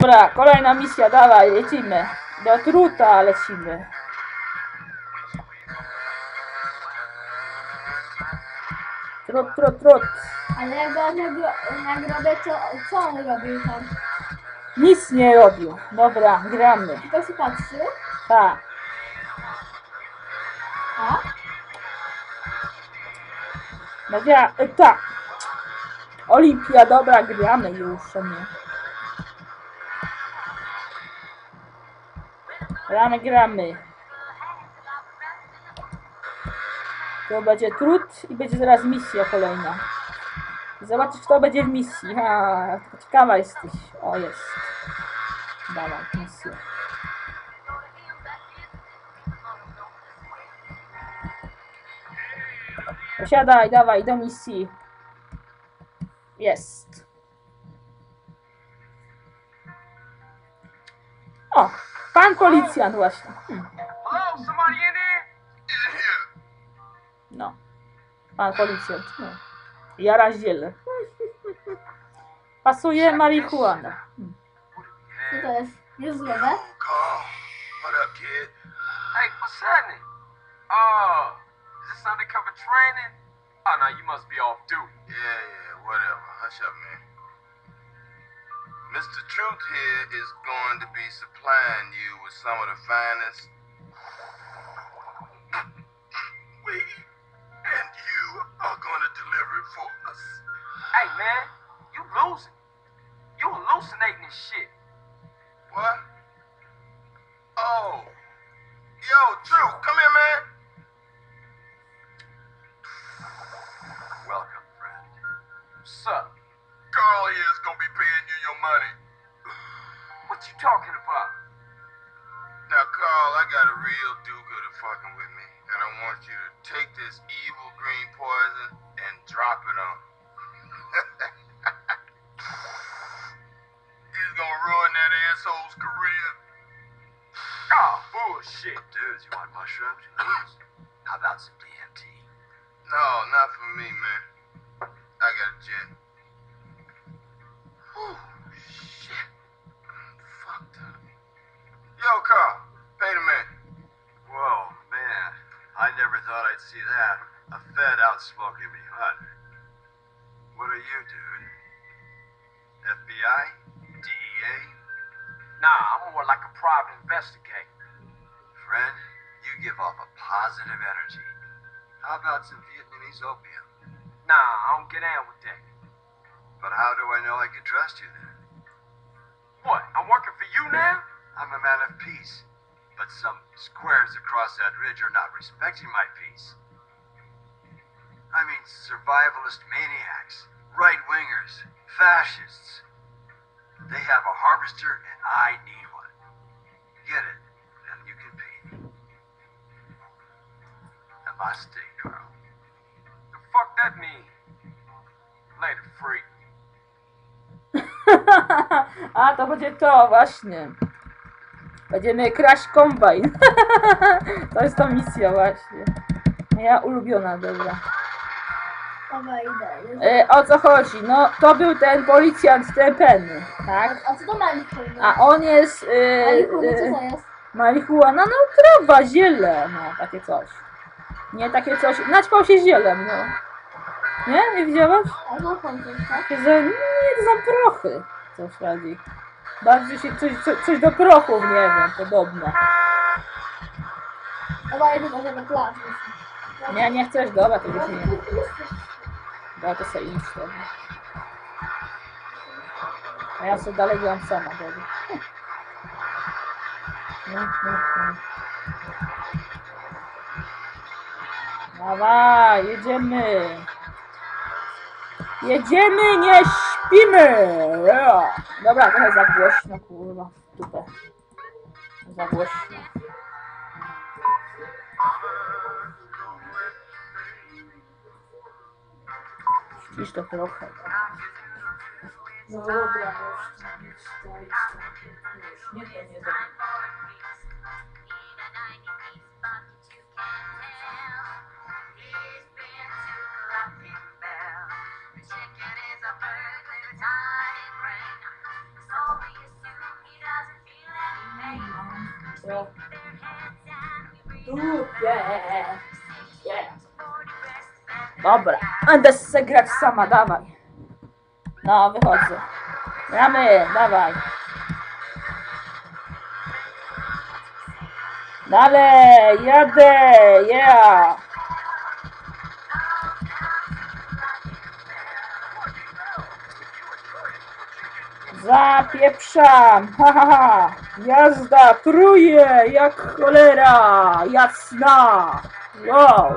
Dobra, kolejna misja, dawaj, lecimy. Do truta lecimy. Trut. Ale jak go nagrobię, co on robił tam? Nic nie robił. Dobra, gramy. Tylko się patrzył? Tak. A? Dobra, tak. Olimpia, dobra, gramy już. Nie. Gramy. To będzie trud i będzie zaraz misja kolejna. Zobaczysz, kto będzie w misji. Ha, ciekawa jesteś. O, jest. Dawaj, misja. Posiadaj, dawaj, do misji. Jest. O, pan policjant właśnie. No. Pan policjant. No. Jara ziele. Pasuje marihuana. Co to jest? Jest zdrowe? What up, kid? Hey, what's happening? Oh, is this undercover training? Oh, no, you must be off duty. Yeah, whatever. Hush up, man. Mr. Truth here is going to be supplying you with some of the finest weed, and you are going to deliver it for us. Hey, man, you losing. You hallucinating and shit. What? Oh. Yo, Drew, come here, man. Welcome, friend. What's up? Carl here is gonna be paying you your money. What you talking about? Now, Carl, I got a real do-gooder fucking with me, and I want you to take this evil green poison and drop it on him. He's gonna ruin that asshole's career. Oh, bullshit. Dudes, you want mushrooms? How about some DMT? No, not for me, man. I got a jet. Oh, shit. I'm fucked up. Yo, Carl, pay the man. Whoa, man. I never thought I'd see that. A Fed out smoking me hot. What are you, dude? FBI? DEA? Nah, I'm more like a private investigator. Friend, you give off a positive energy. How about some Vietnamese opium? Nah, I don't get down with that. But how do I know I can trust you then? What, I'm working for you now? I'm a man of peace. But some squares across that ridge are not respecting my peace. I mean, survivalist maniacs, right-wingers, fascists. They have a harvester and I need one. Get it, and you can pay me. Namaste, Carl. The fuck that mean? Later, freak. A, to będzie to, właśnie. Będziemy kraść kombajn. To jest ta misja właśnie. Moja ulubiona, dobra. Dobra, idę. O co chodzi? No, to był ten policjant, ten Penny, tak? A co to marihuana? A on jest... Marihuana, co to jest? marihuana, no trawa, ziele, no, takie coś. Nie, takie coś, naćpał się zielem, no. Nie? Nie widziałaś? A co chodzi, tak? Nie, to są prochy. Coś chodzi. Bardziej się coś do prochów, nie wiem, podobne. Dobra, idę może na plażę. Nie chcesz? Dobra, to już nie. Dobra, to sobie idź wtedy. A ja sobie dalej byłam sama, dobra. Dawaj, jedziemy. Jedziemy, nie śpimy. Dobra, trochę za głośno, kurwa, w dupę. Za głośno. Ścisz to trochę. No dobra, już nie to nie zrobię. Chicken is a burglar time ring. It's only a suit. Co? Dupie. Yeah. Dobra, będę se grać sama, dawaj. No, wychodzę. Gramy, dawaj. Dalej, jadę, yeah. Zapieprzam, ha ha ha. Jazda, pruje jak cholera, jasna. Wow.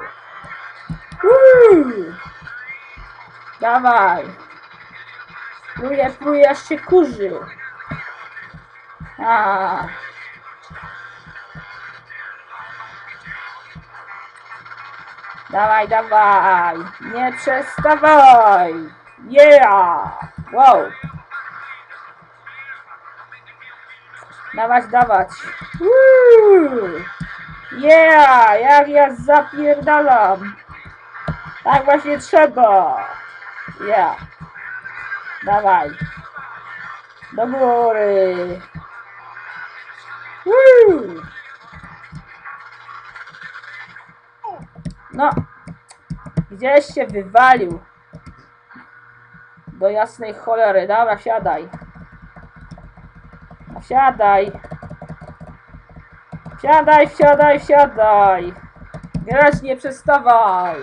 Dawaj. Pruje, aż się kurzy. A. Dawaj, dawaj. Nie przestawaj. Yeah. Wow. Dawać. Yeah, jak ja zapierdalam. Tak właśnie trzeba. Yeah. Dawaj. Do góry. No. Gdzieś się wywalił. Do jasnej cholery. Dobra, wsiadaj. Wsiadaj. Wsiadaj. Grać nie przestawaj.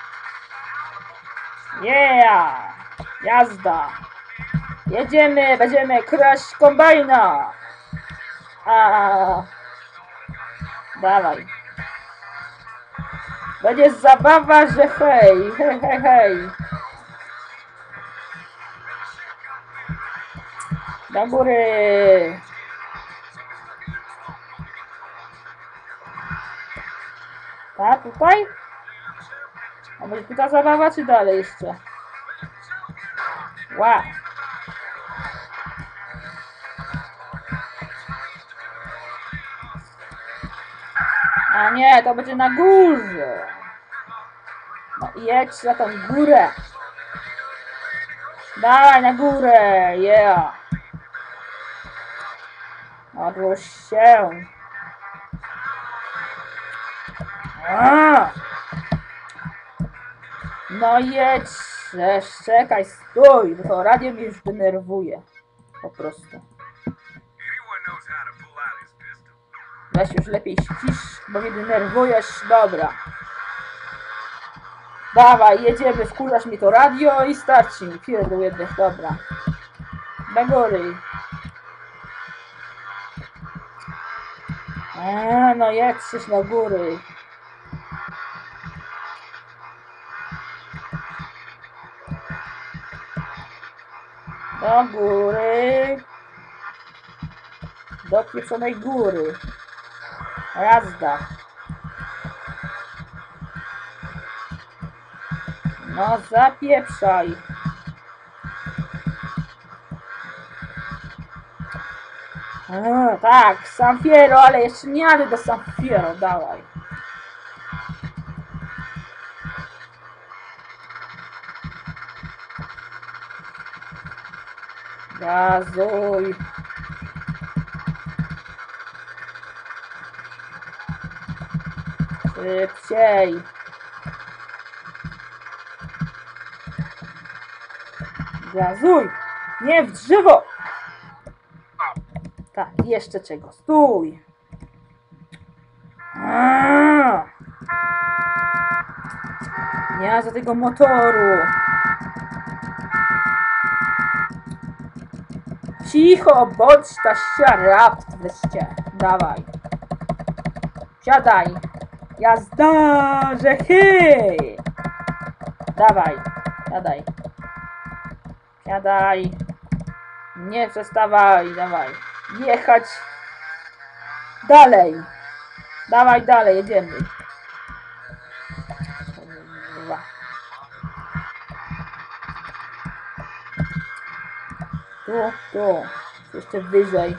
Yeah. Jazda. Jedziemy, będziemy kraść kombajna. Dawaj. Będzie zabawa, że hej. Do góry. A tutaj? A będzie tu ta zabawa, czy dalej jeszcze? Wow. A nie, to będzie na górze. No jedź na tą górę. Dawaj na górę, yeah. Odłóż się. No jedź. Czekaj, stój, bo to radio mnie już denerwuje. Po prostu. Weź już lepiej ścisz, bo mnie denerwujesz. Dobra. Dawaj, jedziemy, wkurzasz mi to radio i starczy mi. Pierdol jednych, dobra. Do góry. No jedź do góry. Do góry. Do pieprzonej góry. Jazda. No zapieprzaj. Tak, San Fierro, ale jeszcze nie jadę do San Fierro, dawaj. Gazuj. Szybciej. Gazuj. Nie w drzewo. Tak, jeszcze czego. Stój. Ja za tego motoru. Cicho, bądź ta siara wreszcie. Dawaj. Siadaj. Jazda, że hej. Dawaj. Siadaj. Siadaj. Nie przestawaj. Dawaj. Jechać. Dalej. Dawaj dalej, jedziemy. Tu. Jeszcze wyżej.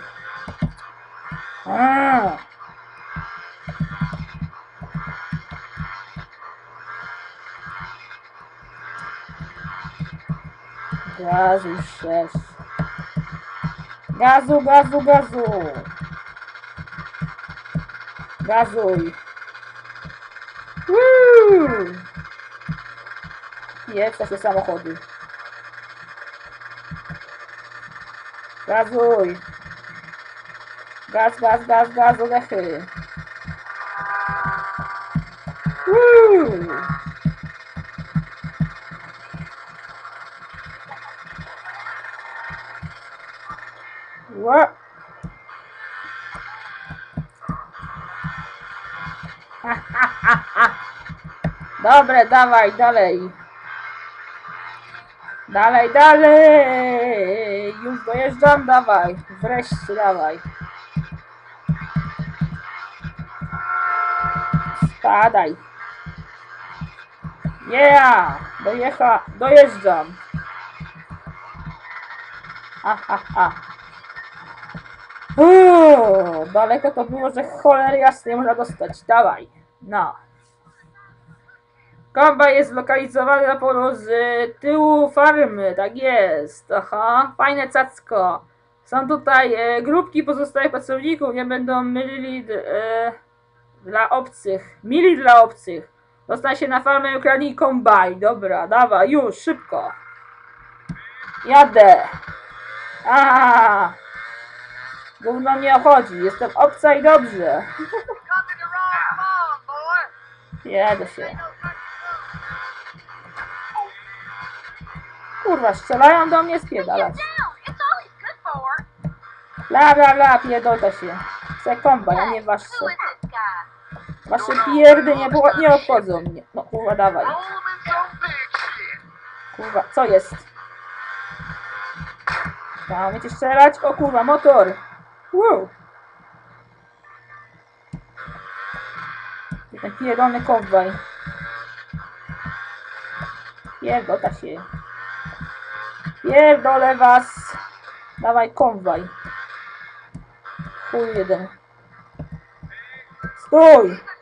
Gazu 6. Gazu. Gazuj. Woo! Jest takie samochody. Gazuj. Gaz, gaz, gaz, gaz, odechy. Woo! Ła. Ha, ha, ha, ha. Dobre, dawaj, dalej. Dalej, dalej. Już dojeżdżam, dawaj. Wreszcie, dawaj. Spadaj. Yeah! Dojeżdżam. Ha, ha, ha. Daleko to było, że cholery jasne nie można dostać. Dawaj. No. Kombajn jest zlokalizowany na polu z tyłu farmy. Tak jest. Aha. Fajne cacko. Są tutaj grupki pozostałych pracowników. Nie będą mylili dla obcych. Mili dla obcych. Dostań się na farmę i ukradnij kombajn. Dobra, dawaj. Już, szybko. Jadę. Aha. Gówno mnie obchodzi, jestem obca i dobrze. Jedę się. Kurwa, strzelają do mnie, spierdalać. Bla bla bla, pierdolta się. Chcę kombajn, a nie wasze. Wasze pierdy nie obchodzą mnie. No kurwa, dawaj. Kurwa, co jest? Umiecie strzelać? O kurwa, motor! Wow! Ten pierdolony kombajn. Pierdolta się. Pierdolę was! Dawaj kombajn. Chuj jeden. Stój!